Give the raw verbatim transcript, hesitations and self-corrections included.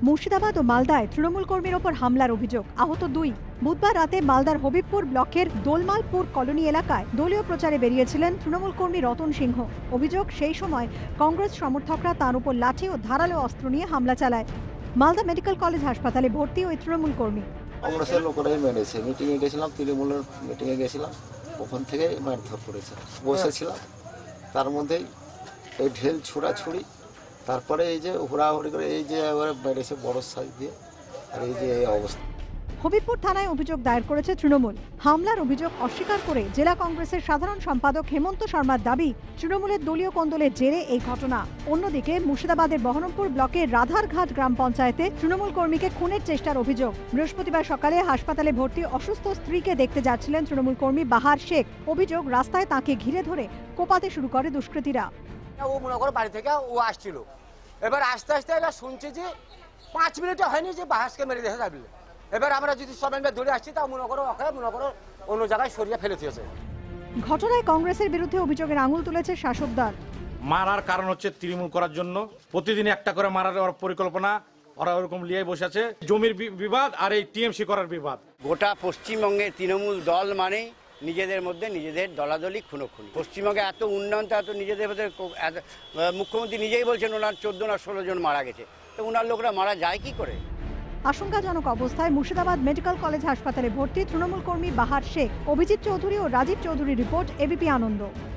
মুর্শিদাবাদ ও মালদায় তৃণমূল কর্মীর ওপর হামলার অভিযোগ, আহত দুই। বুধবার রাতে মালদার হবিবপুর ব্লকের দোলমালপুর কলোনি এলাকায় দলীয় প্রচারে বেরিয়েছিলেন তৃণমূল কর্মী রতন সিংহ। অভিযোগ, সেই সময় কংগ্রেস সমর্থকরা তার উপর লাঠি ও ধারালো অস্ত্র নিয়ে হামলা চালায়। মালদা মেডিকেল কলেজ হাসপাতালে ভর্তি ওই তৃণমূল কর্মী। কংগ্রেসের লোকেরাই মেরেছে। মিটিংয়ে গেছিলাম, তৃণমূলের মিটিংয়ে গেছিলাম, ওখান থেকে মারধর করেছে। বসেছিলাম, তার মধ্যেই এই ঢেল ছোড়াছুড়ি, তারপরে এই যে হুড়াহুড়ি করে এই যে এবারে মেরেছে বড় সাইজ দিয়ে, আর এই যে এই অবস্থা। হবিবপুর থানায় অভিযোগ দায়ের করেছে তৃণমূল। হামলার অভিযোগ অস্বীকার করে জেলা কংগ্রেসের সাধারণ সম্পাদক হেমন্ত শর্মার দাবি, তৃণমূলের দলীয় কোন্দলের জেরে এই ঘটনা। অন্যদিকে মুর্শিদাবাদের বহরমপুর ব্লকের রাধারঘাট গ্রাম পঞ্চায়েতে তৃণমূল কর্মীকে খুনের চেষ্টার অভিযোগ। বৃহস্পতিবার সকালে হাসপাতালে ভর্তি অসুস্থ স্ত্রীকে দেখতে যাচ্ছিলেন তৃণমূল কর্মী বাহার শেখ। অভিযোগ, রাস্তায় তাঁকে ঘিরে ধরে কোপাতে শুরু করে দুষ্কৃতীরা। ও মনে করো বাড়ি থেকে ও আসছিল, এবার আস্তে আস্তে এবার শুনছি যে পাঁচ মিনিটে হয়নি যে বাহাসকে মেরে দেখে যাবে। এবার আমরা যদি সবাই দৌড়ে আসছি তা মনে করো ওকে মনে করো অন্য জায়গায় সরিয়ে ফেলে দিয়েছে। ঘটনায় কংগ্রেসের বিরুদ্ধে অভিযোগের আঙুল তুলেছে শাসক দল। মারার কারণ হচ্ছে তৃণমূল করার জন্য, প্রতিদিন একটা করে মারার পরিকল্পনা ওরা ওরকম লিয়ে বসে আছে। জমির বিবাদ আর এই টিএমসি করার বিবাদ। গোটা পশ্চিমবঙ্গের তৃণমূল দল মানে নিজেদের মধ্যে নিজেদের দলাদলি খুনোখুনি। পশ্চিমবঙ্গে এত উন্নয়ন, এত নিজেদের মধ্যে মুখ্যমন্ত্রী নিজেই বলছেন ওনার চোদ্দ না ষোলো জন মারা গেছে, তো ওনার লোকরা মারা যায় কি করে? আশঙ্কাজনক অবস্থায় মুর্শিদাবাদ মেডিকেল কলেজ হাসপাতালে ভর্তি তৃণমূল কর্মী বাহার শেখ। অভিজিৎ চৌধুরী ও রাজীব চৌধুরীর রিপোর্ট, এবিপি আনন্দ।